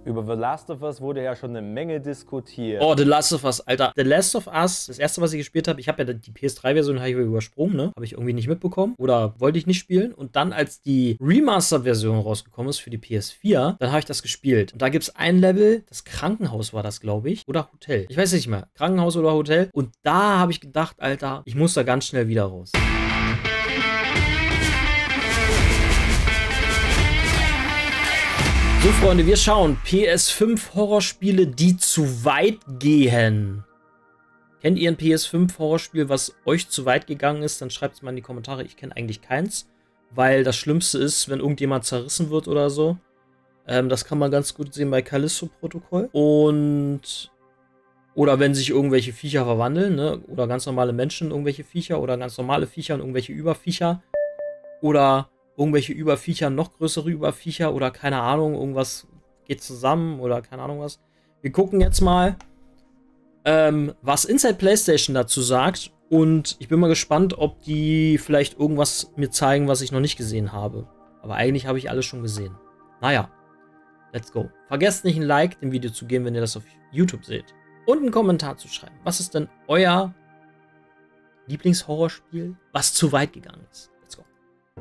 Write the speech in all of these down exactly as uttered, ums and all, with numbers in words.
Über The Last of Us wurde ja schon eine Menge diskutiert. Oh, The Last of Us, Alter. The Last of Us, das erste, was ich gespielt habe, ich habe ja die P S drei Version übersprungen, ne? Habe ich irgendwie nicht mitbekommen oder wollte ich nicht spielen. Und dann, als die Remastered-Version rausgekommen ist für die P S vier, dann habe ich das gespielt. Und da gibt es ein Level, das Krankenhaus war das, glaube ich, oder Hotel. Ich weiß nicht mehr, Krankenhaus oder Hotel. Und da habe ich gedacht, Alter, ich muss da ganz schnell wieder raus. So, Freunde, wir schauen P S fünf Horrorspiele, die zu weit gehen. Kennt ihr ein P S fünf Horrorspiel, was euch zu weit gegangen ist? Dann schreibt es mal in die Kommentare. Ich kenne eigentlich keins, weil das Schlimmste ist, wenn irgendjemand zerrissen wird oder so. Ähm, das kann man ganz gut sehen bei Callisto-Protokoll. Und... Oder wenn sich irgendwelche Viecher verwandeln, ne? Oder ganz normale Menschen in irgendwelche Viecher. Oder ganz normale Viecher in irgendwelche Überviecher. Oder... irgendwelche Überviecher, noch größere Überviecher oder keine Ahnung, irgendwas geht zusammen oder keine Ahnung was. Wir gucken jetzt mal, ähm, was Inside PlayStation dazu sagt und ich bin mal gespannt, ob die vielleicht irgendwas mir zeigen, was ich noch nicht gesehen habe. Aber eigentlich habe ich alles schon gesehen. Naja, let's go. Vergesst nicht ein Like dem Video zu geben, wenn ihr das auf YouTube seht. Und einen Kommentar zu schreiben. Was ist denn euer Lieblingshorrorspiel, was zu weit gegangen ist? Let's go.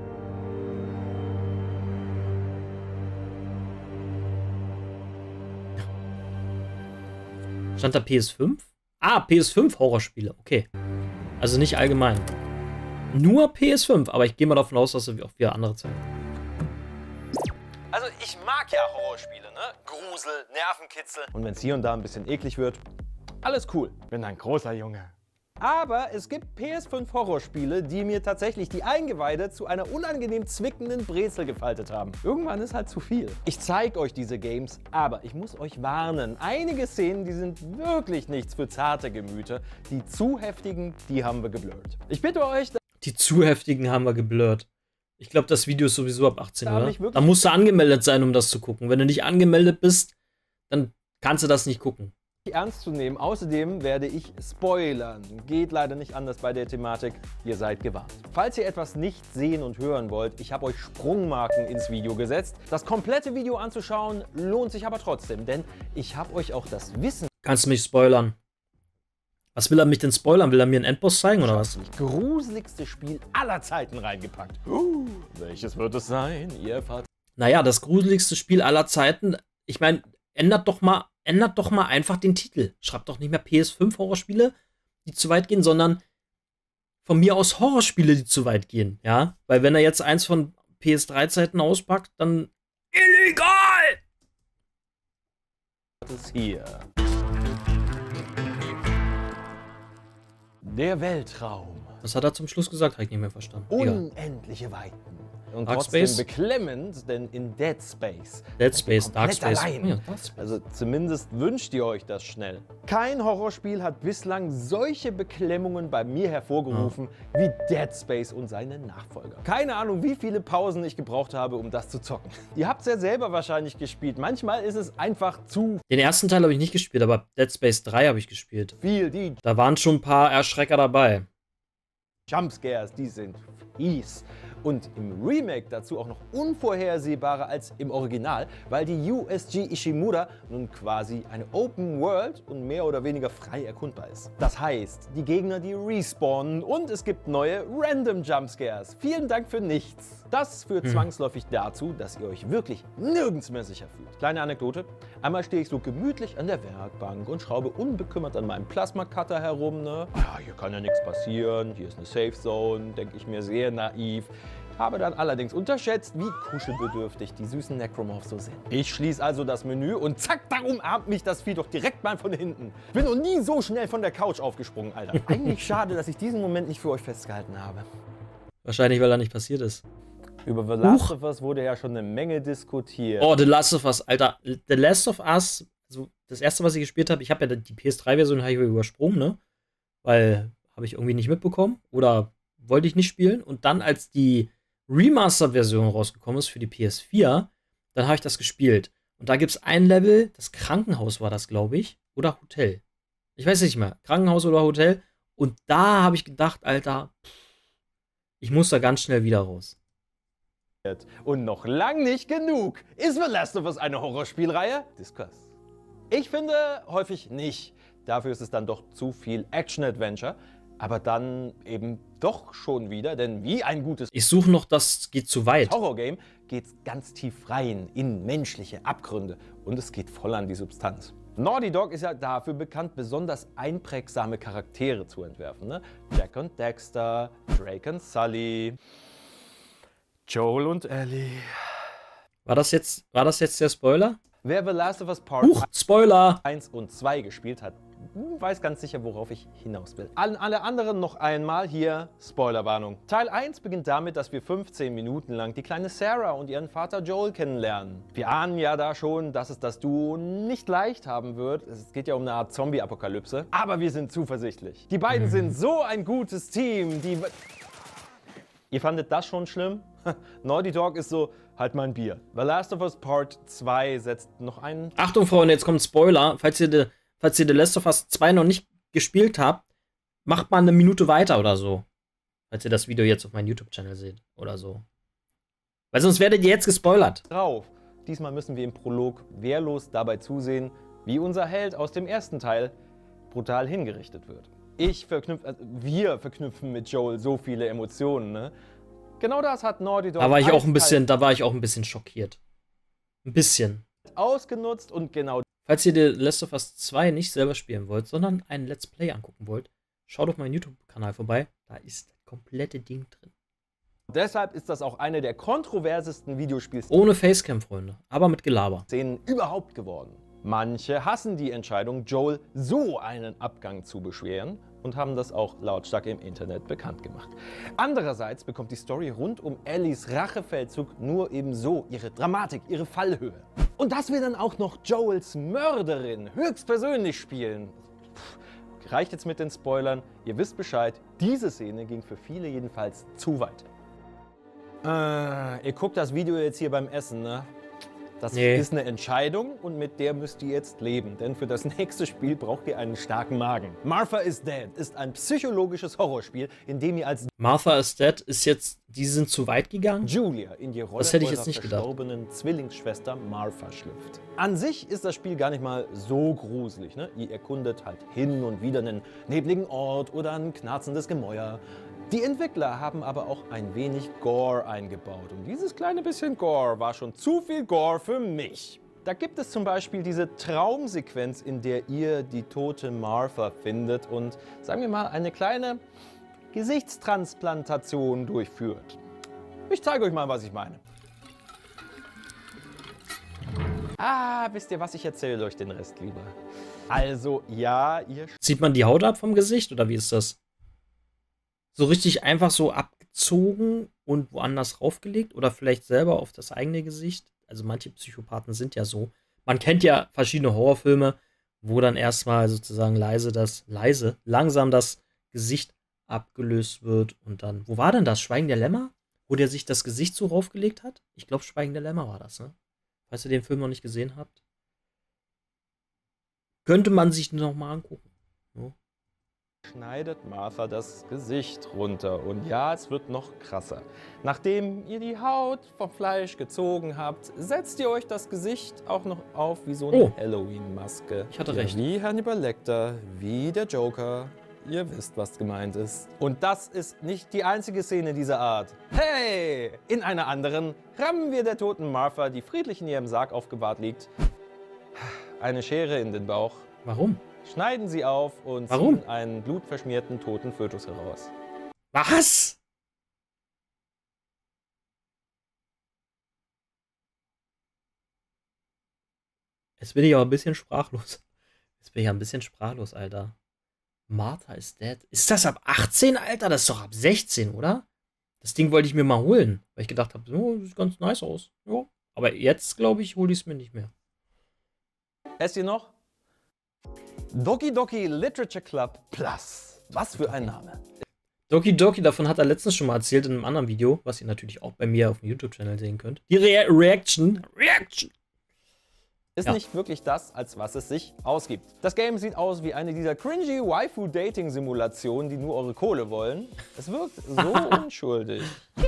Stand da P S fünf? Ah, P S fünf Horrorspiele, okay. Also nicht allgemein. Nur P S fünf, aber ich gehe mal davon aus, dass wir auch wieder andere zeigen. Also ich mag ja Horrorspiele, ne? Grusel, Nervenkitzel. Und wenn es hier und da ein bisschen eklig wird, alles cool. Bin ein großer Junge. Aber es gibt P S fünf Horrorspiele, die mir tatsächlich die Eingeweide zu einer unangenehm zwickenden Brezel gefaltet haben. Irgendwann ist halt zu viel. Ich zeige euch diese Games, aber ich muss euch warnen. Einige Szenen, die sind wirklich nichts für zarte Gemüter. Die zu heftigen, die haben wir geblurrt. Ich bitte euch... Die zu heftigen haben wir geblurrt. Ich glaube, das Video ist sowieso ab achtzehn, Da oder? Da musst du angemeldet sein, um das zu gucken. Wenn du nicht angemeldet bist, dann kannst du das nicht gucken. Ernst zu nehmen. Außerdem werde ich spoilern. Geht leider nicht anders bei der Thematik. Ihr seid gewarnt. Falls ihr etwas nicht sehen und hören wollt, ich habe euch Sprungmarken ins Video gesetzt. Das komplette Video anzuschauen lohnt sich aber trotzdem, denn ich habe euch auch das Wissen... Kannst du mich spoilern? Was will er mich denn spoilern? Will er mir einen Endboss zeigen oder was? Gruseligste Spiel aller Zeiten reingepackt. Uh, welches wird es sein? Ihr erfahrt... Naja, das gruseligste Spiel aller Zeiten. Ich meine, ändert doch mal... Ändert doch mal einfach den Titel. Schreibt doch nicht mehr P S fünf Horrorspiele, die zu weit gehen, sondern von mir aus Horrorspiele, die zu weit gehen. Ja, weil wenn er jetzt eins von P S drei Zeiten auspackt, dann illegal! Das ist hier. Der Weltraum. Was hat er zum Schluss gesagt? Habe ich nicht mehr verstanden. Egal. Unendliche Weiten. Und Dark trotzdem Space? beklemmend, denn in Dead Space. Dead Space, Dark Space. Allein. Ja, Dark Space. Also zumindest wünscht ihr euch das schnell. Kein Horrorspiel hat bislang solche Beklemmungen bei mir hervorgerufen ja. wie Dead Space und seine Nachfolger. Keine Ahnung, wie viele Pausen ich gebraucht habe, um das zu zocken. Ihr habt es ja selber wahrscheinlich gespielt. Manchmal ist es einfach zu Den ersten Teil habe ich nicht gespielt, aber Dead Space drei habe ich gespielt. viel. Die Da waren schon ein paar Erschrecker dabei. Jumpscares, die sind fies. Und im Remake dazu auch noch unvorhersehbarer als im Original, weil die U S G Ishimura nun quasi eine Open World und mehr oder weniger frei erkundbar ist. Das heißt, die Gegner, die respawnen und es gibt neue Random Jumpscares. Vielen Dank für nichts. Das führt hm. zwangsläufig dazu, dass ihr euch wirklich nirgends mehr sicher fühlt. Kleine Anekdote. Einmal stehe ich so gemütlich an der Werkbank und schraube unbekümmert an meinem Plasma-Cutter herum. Ne? Ja, hier kann ja nichts passieren, hier ist eine Safe Zone, denke ich mir sehr naiv. Habe dann allerdings unterschätzt, wie kuschelbedürftig die süßen Necromorphs so sind. Ich schließe also das Menü und zack, da umarmt mich das Vieh doch direkt mal von hinten. Ich bin noch nie so schnell von der Couch aufgesprungen, Alter. Eigentlich schade, dass ich diesen Moment nicht für euch festgehalten habe. Wahrscheinlich, weil er nicht passiert ist. Über The Last of Us wurde ja schon eine Menge diskutiert. Oh, The Last of Us, Alter. The Last of Us, also das erste, was ich gespielt habe, ich habe ja die P S drei Version übersprungen, ne? Weil habe ich irgendwie nicht mitbekommen oder wollte ich nicht spielen. Und dann, als die Remastered-Version rausgekommen ist für die P S vier, dann habe ich das gespielt. Und da gibt es ein Level, das Krankenhaus war das, glaube ich, oder Hotel. Ich weiß nicht mehr, Krankenhaus oder Hotel. Und da habe ich gedacht, Alter, ich muss da ganz schnell wieder raus. Und noch lang nicht genug. Ist The Last of Us eine Horrorspielreihe? Discuss. Ich finde häufig nicht. Dafür ist es dann doch zu viel Action-Adventure. Aber dann eben doch schon wieder, denn wie ein gutes Ich suche noch, das geht zu weit. Horrorgame geht es ganz tief rein in menschliche Abgründe und es geht voll an die Substanz. Naughty Dog ist ja dafür bekannt, besonders einprägsame Charaktere zu entwerfen. Ne? Jack und Dexter, Drake und Sully, Joel und Ellie. War das jetzt, war das jetzt der Spoiler? Wer The Last of Us Part Huch, Spoiler! eins und zwei gespielt hat, weiß ganz sicher, worauf ich hinaus will. An alle anderen noch einmal hier Spoilerwarnung. Teil eins beginnt damit, dass wir fünfzehn Minuten lang die kleine Sarah und ihren Vater Joel kennenlernen. Wir ahnen ja da schon, dass es das Duo nicht leicht haben wird. Es geht ja um eine Art Zombie-Apokalypse. Aber wir sind zuversichtlich. Die beiden mhm. sind so ein gutes Team. Die Ihr fandet das schon schlimm? Naughty Dog ist so, halt mal ein Bier. The Last of Us Part zwei setzt noch einen... Achtung, Freunde, jetzt kommt Spoiler. Falls ihr The, falls ihr The Last of Us zwei noch nicht gespielt habt, macht mal eine Minute weiter oder so. Falls ihr das Video jetzt auf meinem YouTube-Channel seht oder so. Weil sonst werdet ihr jetzt gespoilert. Drauf. Diesmal müssen wir im Prolog wehrlos dabei zusehen, wie unser Held aus dem ersten Teil brutal hingerichtet wird. Ich verknüpfe, also wir verknüpfen mit Joel so viele Emotionen, ne? Genau das hat Naughty Dog da war ich auch ein bisschen, da war ich auch ein bisschen schockiert. Ein bisschen. Ausgenutzt und genau. Falls ihr The Last of Us zwei nicht selber spielen wollt, sondern ein Let's Play angucken wollt, schaut auf meinen YouTube-Kanal vorbei. Da ist das komplette Ding drin. Deshalb ist das auch eine der kontroversesten Videospielszenen ohne Facecam, Freunde, aber mit Gelaber. überhaupt geworden. Manche hassen die Entscheidung, Joel so einen Abgang zu beschweren und haben das auch lautstark im Internet bekannt gemacht. Andererseits bekommt die Story rund um Ellies Rachefeldzug nur ebenso ihre Dramatik, ihre Fallhöhe. Und dass wir dann auch noch Joels Mörderin höchstpersönlich spielen, pff, reicht jetzt mit den Spoilern. Ihr wisst Bescheid, diese Szene ging für viele jedenfalls zu weit. Äh, ihr guckt das Video jetzt hier beim Essen, ne? Das nee. ist eine Entscheidung und mit der müsst ihr jetzt leben, denn für das nächste Spiel braucht ihr einen starken Magen. Martha is Dead ist ein psychologisches Horrorspiel, in dem ihr als Martha is Dead ist jetzt, die sind zu weit gegangen? Julia in die Rolle das hätte ich jetzt eurer nicht verstorbenen gedacht. Zwillingsschwester Martha schlüpft. An sich ist das Spiel gar nicht mal so gruselig, ne? Ihr erkundet halt hin und wieder einen nebligen Ort oder ein knarzendes Gemäuer. Die Entwickler haben aber auch ein wenig Gore eingebaut. Und dieses kleine bisschen Gore war schon zu viel Gore für mich. Da gibt es zum Beispiel diese Traumsequenz, in der ihr die tote Martha findet und, sagen wir mal, eine kleine Gesichtstransplantation durchführt. Ich zeige euch mal, was ich meine. Ah, wisst ihr was? Ich erzähle euch den Rest lieber. Also, ja, ihr... Zieht man die Haut ab vom Gesicht oder wie ist das? So richtig einfach so abgezogen und woanders raufgelegt oder vielleicht selber auf das eigene Gesicht. Also manche Psychopathen sind ja so. Man kennt ja verschiedene Horrorfilme, wo dann erstmal sozusagen leise das, leise, langsam das Gesicht abgelöst wird und dann, wo war denn das? Schweigen der Lämmer? Wo der sich das Gesicht so raufgelegt hat? Ich glaube, Schweigen der Lämmer war das, ne? Falls ihr den Film noch nicht gesehen habt. Könnte man sich noch mal angucken. So. Schneidet Martha das Gesicht runter und ja, es wird noch krasser. Nachdem ihr die Haut vom Fleisch gezogen habt, setzt ihr euch das Gesicht auch noch auf wie so eine oh. Halloween-Maske. Ich hatte ja, recht. Wie Hannibal Lecter, wie der Joker. Ihr wisst, was gemeint ist. Und das ist nicht die einzige Szene dieser Art. Hey! In einer anderen rammen wir der toten Martha, die friedlich in ihrem Sarg aufgebahrt liegt, eine Schere in den Bauch. Warum? Schneiden sie auf und Warum? ziehen einen blutverschmierten toten Fötus heraus. Was? Jetzt bin ich aber ein bisschen sprachlos. Jetzt bin ich ein bisschen sprachlos, Alter. Martha is Dead. Ist das ab achtzehn, Alter? Das ist doch ab sechzehn, oder? Das Ding wollte ich mir mal holen, weil ich gedacht habe, oh, das sieht ganz nice aus. Ja. Aber jetzt, glaube ich, hole ich es mir nicht mehr. Esst ihr noch? Doki Doki Literature Club Plus. Was für ein Name. Doki Doki, davon hat er letztens schon mal erzählt in einem anderen Video, was ihr natürlich auch bei mir auf dem YouTube-Channel sehen könnt. Die Re Reaction. Reaction. Ist ja. nicht wirklich das, als was es sich ausgibt. Das Game sieht aus wie eine dieser cringy Waifu-Dating-Simulationen, die nur eure Kohle wollen. Es wirkt so unschuldig.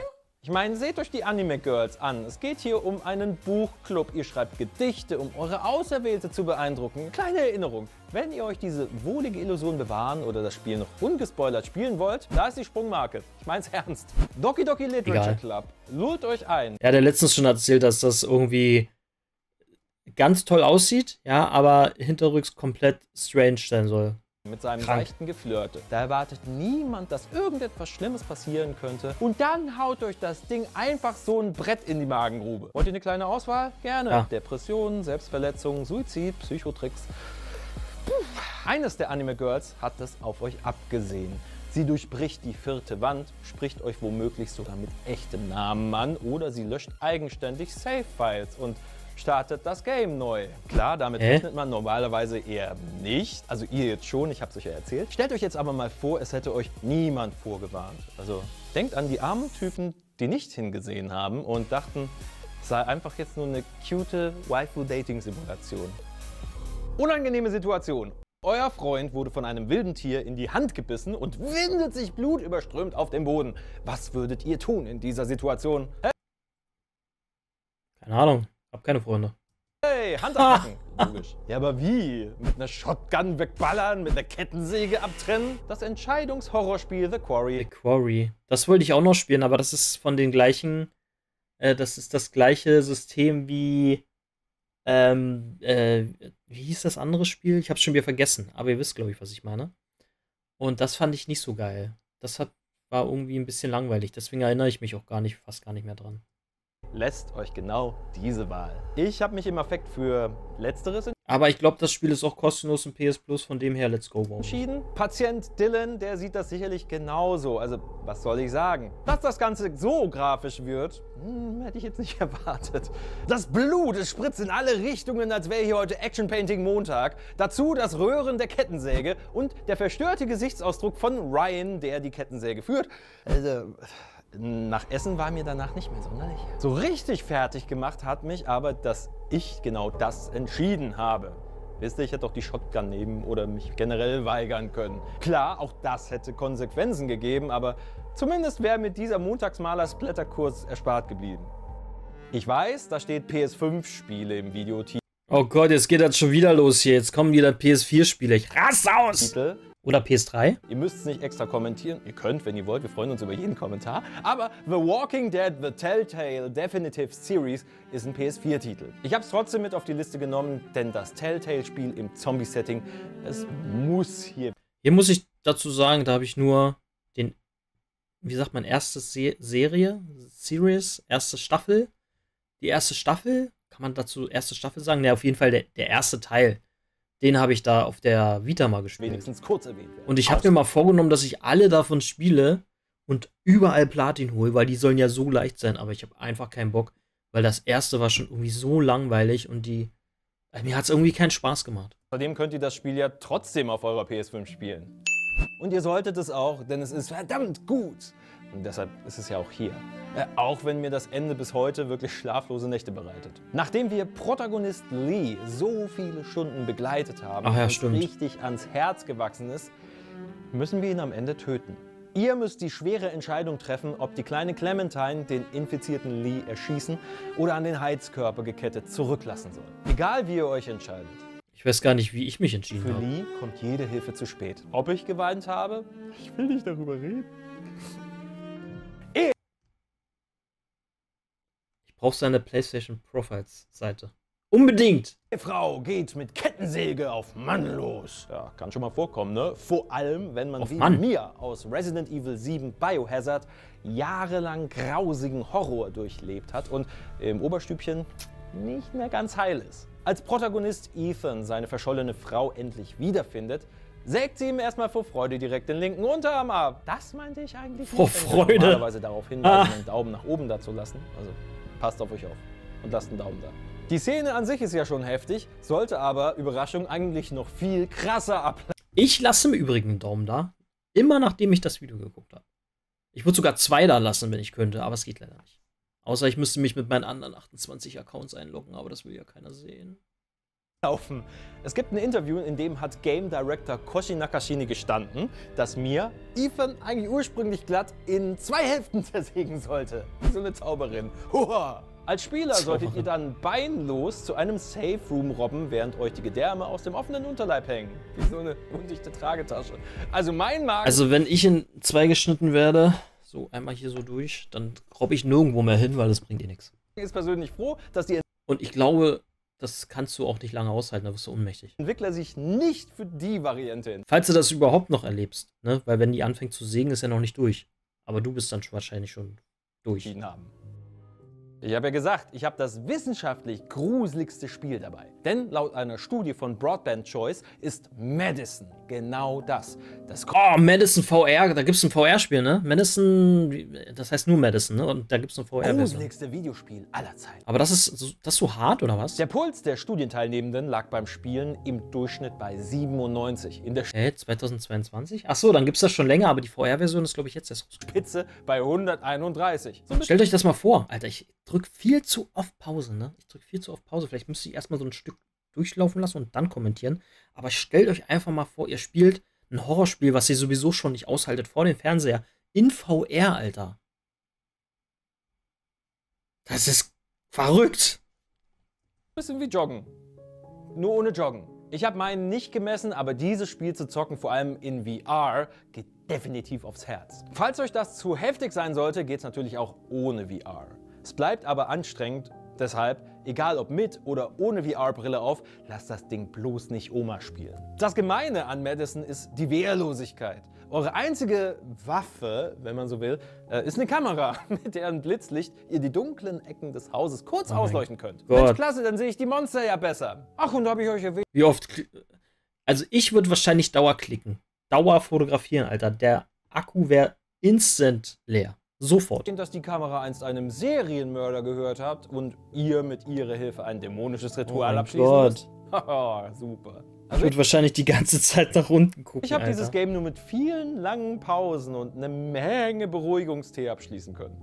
Ich meine, seht euch die Anime Girls an. Es geht hier um einen Buchclub. Ihr schreibt Gedichte, um eure Auserwählte zu beeindrucken. Kleine Erinnerung. Wenn ihr euch diese wohlige Illusion bewahren oder das Spiel noch ungespoilert spielen wollt, da ist die Sprungmarke. Ich mein's ernst. Doki Doki Literature Egal. Club. Lult euch ein. Er hat ja letztens schon erzählt, dass das irgendwie ganz toll aussieht, ja, aber hinterrücks komplett strange sein soll. Mit seinem Krank. seichten Geflirte. Da erwartet niemand, dass irgendetwas Schlimmes passieren könnte. Und dann haut euch das Ding einfach so ein Brett in die Magengrube. Wollt ihr eine kleine Auswahl? Gerne. Ja. Depressionen, Selbstverletzungen, Suizid, Psychotricks. Puh. Eines der Anime Girls hat das auf euch abgesehen. Sie durchbricht die vierte Wand, spricht euch womöglich sogar mit echtem Namen an oder sie löscht eigenständig Save-Files und startet das Game neu. Klar, damit Hä? rechnet man normalerweise eher nicht. Also ihr jetzt schon, ich hab's euch ja erzählt. Stellt euch jetzt aber mal vor, es hätte euch niemand vorgewarnt. Also denkt an die armen Typen, die nicht hingesehen haben und dachten, es sei einfach jetzt nur eine cute Waifu-Dating-Simulation. Unangenehme Situation. Euer Freund wurde von einem wilden Tier in die Hand gebissen und windet sich blutüberströmt auf dem Boden. Was würdet ihr tun in dieser Situation? Keine Ahnung, hab keine Freunde. Hey, Hand abpacken. Logisch. Ja, aber wie? Mit einer Shotgun wegballern, mit einer Kettensäge abtrennen? Das Entscheidungshorrorspiel The Quarry. The Quarry. Das wollte ich auch noch spielen, aber das ist von den gleichen, äh, das ist das gleiche System wie, ähm, äh, wie hieß das andere Spiel? Ich hab's schon wieder vergessen, aber ihr wisst, glaube ich, was ich meine. Und das fand ich nicht so geil. Das hat, war irgendwie ein bisschen langweilig, deswegen erinnere ich mich auch gar nicht, fast gar nicht mehr dran. Lässt euch genau diese Wahl. Ich habe mich im Affekt für Letzteres Aber ich glaube, das Spiel ist auch kostenlos im P S Plus, von dem her, let's go. Warum nicht? entschieden. Patient Dylan, der sieht das sicherlich genauso. Also, was soll ich sagen? Dass das Ganze so grafisch wird, hm, hätte ich jetzt nicht erwartet. Das Blut, es spritzt in alle Richtungen, als wäre hier heute Action Painting Montag. Dazu das Röhren der Kettensäge und der verstörte Gesichtsausdruck von Ryan, der die Kettensäge führt. Also, nach Essen war mir danach nicht mehr sonderlich. So richtig fertig gemacht hat mich aber, dass ich genau das entschieden habe. Wisst ihr, ich hätte auch die Shotgun nehmen oder mich generell weigern können. Klar, auch das hätte Konsequenzen gegeben, aber zumindest wäre mir dieser Montagsmaler-Splatter-Kurs erspart geblieben. Ich weiß, da steht P S fünf Spiele im Videotitel. Oh Gott, jetzt geht das schon wieder los hier. Jetzt kommen wieder P S vier Spiele. Ich raste aus! Oder P S drei? Ihr müsst es nicht extra kommentieren. Ihr könnt, wenn ihr wollt. Wir freuen uns über jeden Kommentar. Aber The Walking Dead The Telltale Definitive Series ist ein P S vier Titel. Ich habe es trotzdem mit auf die Liste genommen, denn das Telltale-Spiel im Zombie-Setting, es muss hier... Hier muss ich dazu sagen, da habe ich nur den, wie sagt man, erste Se Serie, Series, erste Staffel. Die erste Staffel, kann man dazu erste Staffel sagen? Ne, auf jeden Fall der, der erste Teil. Den habe ich da auf der Vita mal gespielt. wenigstens kurz erwähnt werden. Und ich habe mir mal vorgenommen, dass ich alle davon spiele und überall Platin hole, weil die sollen ja so leicht sein. Aber ich habe einfach keinen Bock, weil das erste war schon irgendwie so langweilig und die, also mir hat es irgendwie keinen Spaß gemacht. Außerdem könnt ihr das Spiel ja trotzdem auf eurer P S fünf spielen. Und ihr solltet es auch, denn es ist verdammt gut. Und deshalb ist es ja auch hier. Äh, auch wenn mir das Ende bis heute wirklich schlaflose Nächte bereitet. Nachdem wir Protagonist Lee so viele Stunden begleitet haben Ach ja, und stimmt. richtig ans Herz gewachsen ist, müssen wir ihn am Ende töten. Ihr müsst die schwere Entscheidung treffen, ob die kleine Clementine den infizierten Lee erschießen oder an den Heizkörper gekettet zurücklassen soll. Egal wie ihr euch entscheidet. Ich weiß gar nicht, wie ich mich entschieden Für habe. Lee kommt jede Hilfe zu spät. Ob ich geweint habe? Ich will nicht darüber reden. Ich brauche seine PlayStation Profiles Seite. Unbedingt! Die Frau geht mit Kettensäge auf Mann los. Ja, kann schon mal vorkommen, ne? Vor allem, wenn man Auf wie Mann. mir aus Resident Evil sieben Biohazard jahrelang grausigen Horror durchlebt hat und im Oberstübchen nicht mehr ganz heil ist. Als Protagonist Ethan seine verschollene Frau endlich wiederfindet, sägt sie ihm erstmal vor Freude direkt den linken Unterarm ab. Das meinte ich eigentlich Vor nicht, denn ich Freude? normalerweise darauf hinweisen, Ah. einen Daumen nach oben da zu lassen. Also passt auf euch auf und lasst einen Daumen da. Die Szene an sich ist ja schon heftig, sollte aber, Überraschung, eigentlich noch viel krasser ablaufen. Ich lasse im Übrigen einen Daumen da. Immer nachdem ich das Video geguckt habe. Ich würde sogar zwei da lassen, wenn ich könnte, aber es geht leider nicht. Außer ich müsste mich mit meinen anderen achtundzwanzig Accounts einloggen, aber das will ja keiner sehen. laufen. Es gibt ein Interview, in dem hat Game Director Koshi Nakashini gestanden, dass mir Ethan eigentlich ursprünglich glatt in zwei Hälften zersägen sollte. So eine Zauberin. Huha! Als Spieler solltet ihr dann beinlos zu einem Safe Room robben, während euch die Gedärme aus dem offenen Unterleib hängen. Wie so eine undichte Tragetasche. Also mein Magen... Also wenn ich in zwei geschnitten werde, so einmal hier so durch, dann robbe ich nirgendwo mehr hin, weil das bringt eh nichts. ist persönlich froh, dass die Und ich glaube, das kannst du auch nicht lange aushalten, da wirst du ohnmächtig. Entwickler sich nicht für die Variante in. Falls du das überhaupt noch erlebst, ne? Weil wenn die anfängt zu sägen, ist er noch nicht durch. Aber du bist dann wahrscheinlich schon durch. Haben. Ich habe ja gesagt, ich habe das wissenschaftlich gruseligste Spiel dabei. Denn laut einer Studie von Broadband Choice ist Madison genau das. Das Oh, Madison V R, da gibt es ein V R-Spiel, ne? Madison, das heißt nur Madison, ne? Und da gibt es ein V R-Version. gruseligste Videospiel aller Zeiten. Aber das ist, das ist so hart, oder was? Der Puls der Studienteilnehmenden lag beim Spielen im Durchschnitt bei siebenundneunzig. In der Hä, zweitausendzweiundzwanzig? Ach so, dann gibt es das schon länger, aber die V R-Version ist, glaube ich, jetzt erst rausgekommen. Spitze bei hunderteinunddreißig. So Stellt euch das mal vor, Alter, ich drück viel zu oft Pause, ne? Ich drück viel zu oft Pause. Vielleicht müsst ihr erstmal so ein Stück durchlaufen lassen und dann kommentieren. Aber stellt euch einfach mal vor, ihr spielt ein Horrorspiel, was ihr sowieso schon nicht aushaltet, vor dem Fernseher. In V R, Alter. Das ist verrückt. Bisschen wie Joggen. Nur ohne Joggen. Ich habe meinen nicht gemessen, aber dieses Spiel zu zocken, vor allem in V R, geht definitiv aufs Herz. Falls euch das zu heftig sein sollte, geht es natürlich auch ohne V R. Es bleibt aber anstrengend, deshalb, egal ob mit oder ohne V R-Brille auf, lasst das Ding bloß nicht Oma spielen. Das Gemeine an Madison ist die Wehrlosigkeit. Eure einzige Waffe, wenn man so will, ist eine Kamera, mit deren Blitzlicht ihr die dunklen Ecken des Hauses kurz oh ausleuchten könnt. Gott. Mensch, klasse, dann sehe ich die Monster ja besser. Ach, und da habe ich euch erwähnt. Wie oft... Also ich würde wahrscheinlich Dauer klicken. Dauer fotografieren, Alter. Der Akku wäre instant leer. Sofort. Dass die Kamera einst einem Serienmörder gehört habt und ihr mit ihrer Hilfe ein dämonisches Ritual oh abschließen Gott. müsst. Haha, super. Ich würde wahrscheinlich die ganze Zeit nach unten gucken. Ich habe Alter. dieses Game nur mit vielen langen Pausen und eine Menge Beruhigungstee abschließen können.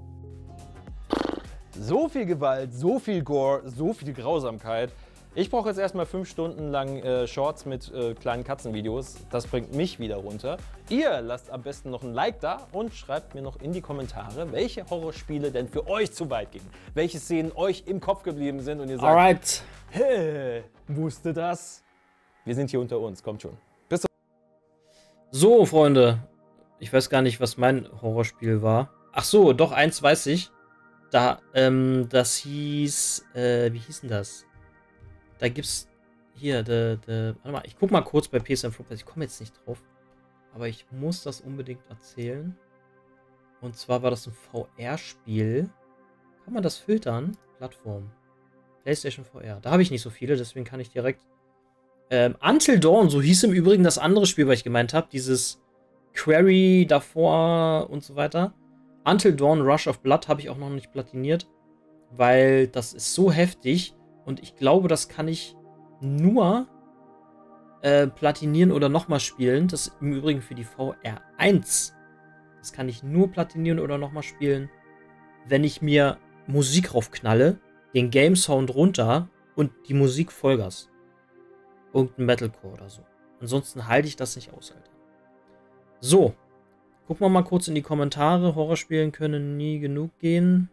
So viel Gewalt, so viel Gore, so viel Grausamkeit. Ich brauche jetzt erstmal fünf Stunden lang äh, Shorts mit äh, kleinen Katzenvideos. Das bringt mich wieder runter. Ihr lasst am besten noch ein Like da und schreibt mir noch in die Kommentare, welche Horrorspiele denn für euch zu weit gingen. Welche Szenen euch im Kopf geblieben sind und ihr sagt, alright. Hä, wusste das? Wir sind hier unter uns, kommt schon. Bis zum So, Freunde. Ich weiß gar nicht, was mein Horrorspiel war. Ach so, doch, eins weiß ich. Da, ähm, das hieß, äh, wie hieß denn das? Da gibt's hier, de, de, warte mal, ich guck mal kurz bei P S N Flugplatz, ich komme jetzt nicht drauf. Aber ich muss das unbedingt erzählen. Und zwar war das ein V R-Spiel. Kann man das filtern? Plattform. PlayStation V R. Da habe ich nicht so viele, deswegen kann ich direkt... Ähm, Until Dawn, so hieß im Übrigen das andere Spiel, was ich gemeint habe. Dieses Query davor und so weiter. Until Dawn Rush of Blood habe ich auch noch nicht platiniert. Weil das ist so heftig. Und ich glaube, das kann ich nur äh, platinieren oder nochmal spielen. Das ist im Übrigen für die V R eins. Das kann ich nur platinieren oder nochmal spielen, wenn ich mir Musik raufknalle, den Game Sound runter und die Musik Vollgas. Irgendein Metalcore oder so. Ansonsten halte ich das nicht aus, Alter. So. Gucken wir mal kurz in die Kommentare. Horrorspielen können nie genug gehen.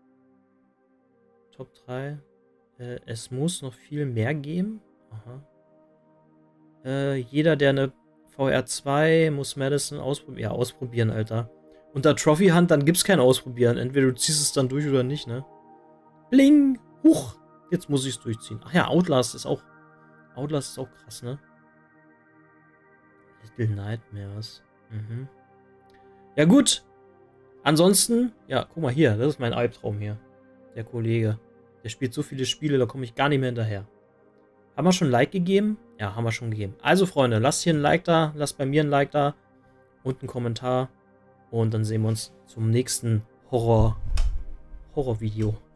Top drei. Äh, es muss noch viel mehr geben. Aha. Äh, jeder, der eine V R zwei muss Madison ausprobieren. Ja, ausprobieren, Alter. Unter Trophy Hunt, dann gibt's kein Ausprobieren. Entweder du ziehst es dann durch oder nicht, ne? Bling! Huch! Jetzt muss ich es durchziehen. Ach ja, Outlast ist auch... Outlast ist auch krass, ne? Little Nightmares. Mhm. Ja, gut. Ansonsten, ja, guck mal hier. Das ist mein Albtraum hier. Der Kollege. Der spielt so viele Spiele, da komme ich gar nicht mehr hinterher. Haben wir schon ein Like gegeben? Ja, haben wir schon gegeben. Also, Freunde, lasst hier ein Like da. Lasst bei mir ein Like da. Und einen Kommentar. Und dann sehen wir uns zum nächsten Horror... Horror-Video.